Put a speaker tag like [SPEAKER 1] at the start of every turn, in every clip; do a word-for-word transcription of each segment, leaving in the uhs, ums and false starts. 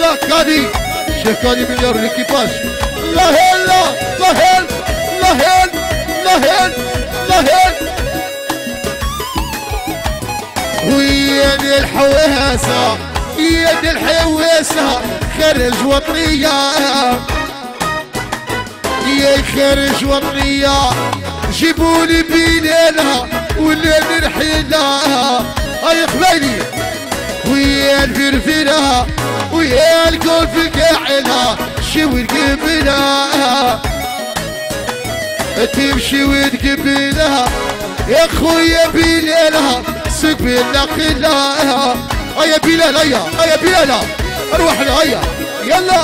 [SPEAKER 1] يلا كادي شيخ كادي مليار ليكيباج. الله هلا الله هلا الله هلا الله هلا الله هلا. ويد الحواسة يد الحواسة خرج وطنية يا خرج وطنية جيبولي بلالها ولا نرحلها هاي قبالي ويا الفرفرة ويا الكل في كاعلها شوي القبلها تمشي وتقبلها يا خويا بلالها سك بلا خلاها هيا بلال هيا هيا بلال اروحنا هيا يلا.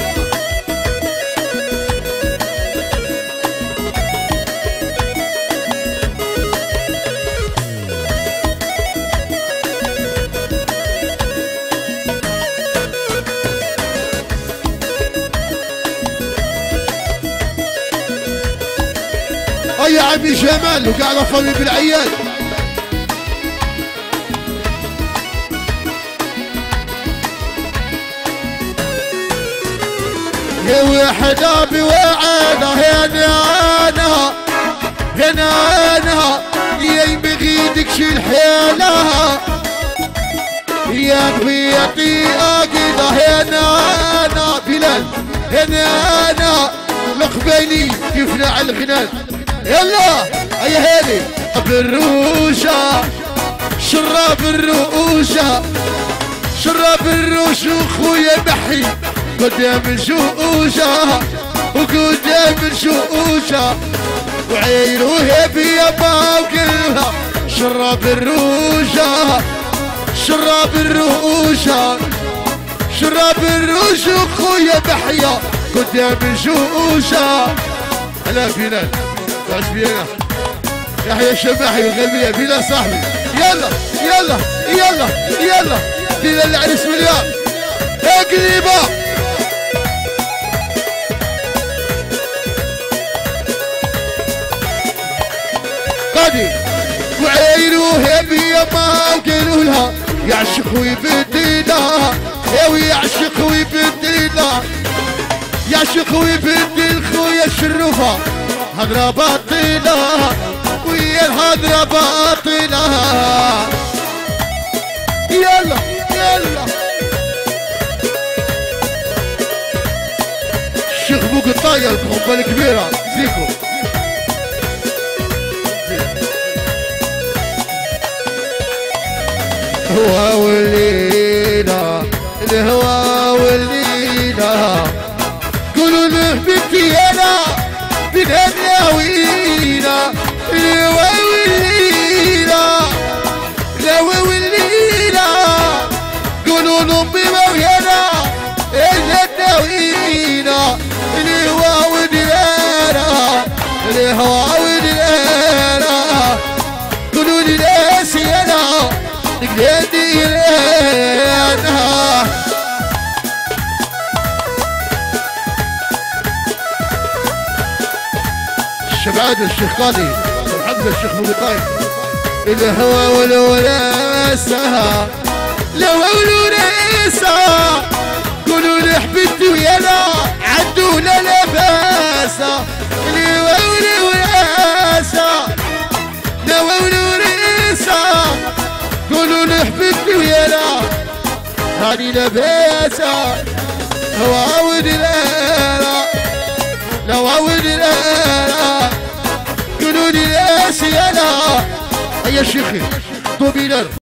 [SPEAKER 1] هيا عمي جمال وقاعد افضل بالعيال. يا وحدة بوعدة هنا أنا هنا أنا يا بغيدك شيل حيلها يا بغيتي أكيدة هنا أنا بلال هنا أنا مقبلي كيف نعل الغنال. يلا هيا هادي بالروشة شراب الرؤوشة شراب الروش وخويا بحي قدام الشؤوشة وقدام الشؤوشة وعيروها بيابا وكلها شراب الروشة شراب الرؤوشة شراب الروش وخويا بحية قدام الشؤوشة. هلا بلال تعش بينا يحيى الشباحي والغلبية بلال صاحبي. يلا يلا يلا يلا بلال العريس مليار يا قريبة. وعيروها بيما وقالوا لها يعشق ويبدلها يا ويعشق ويبدلها يعشق ويبدل خويا الشرفة هضرة باطلة ويا الهضرة باطلة. يلا يلا الشيخ بوق الطاير الخطبة الكبيرة زيكو. الهوى والليلة الهوى والليلة قولوا له بنتي أنا بنهنيا وينا الهوى والليلة الهوى والليلة قولوا له أمي مويانا الجنة وينا الهوى والليلة الهوى والليلة قولوا لي ناسي أنا نقدي لنا. الشبعان الشيخ قاضي محمد الشيخ مقطاي الهوى والوناسة الهوى والوناسة قولوا لي حبيبتي ويانا عدونا لباسة الهوى والوناسة الهوى والوناسة قولوا لي حبيبتي ويانا هاني لباسة هوا ودلالا لوا ودلالا قولوا لي ناسي انا. يا شيخي طوبيلر